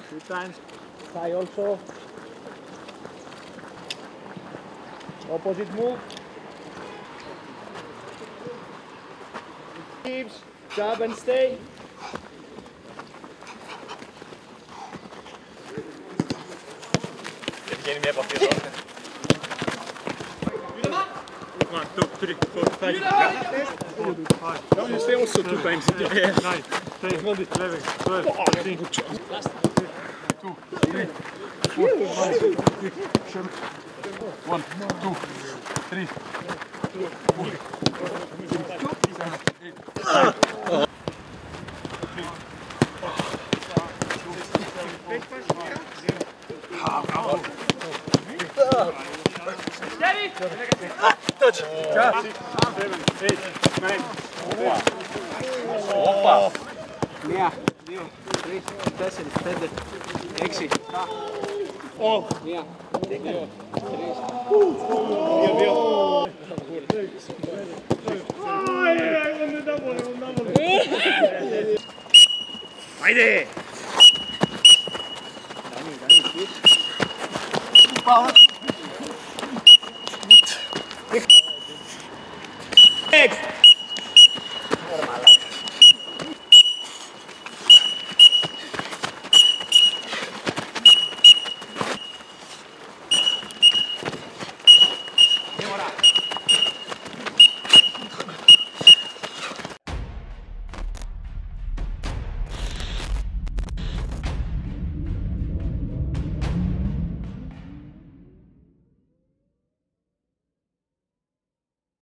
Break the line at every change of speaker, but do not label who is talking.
2 times. High also. Opposite move. Keeps, jab and stay.
Βγαίνει μια επαφή εδώ. 1, 2, 3, 4, 5.
No, you stay also 2 times.
9, 10, 11, 12, 13, 2, 3, 4, 5, 6, 7, 1, 2, 3, 4, 7, 8.
Steady!
Touch!
6, 7, 8, 9.
Όπα!
1, 2, 3, 4, 5, 6, 7. 1, 2, 3. Άιντε! Πάμε!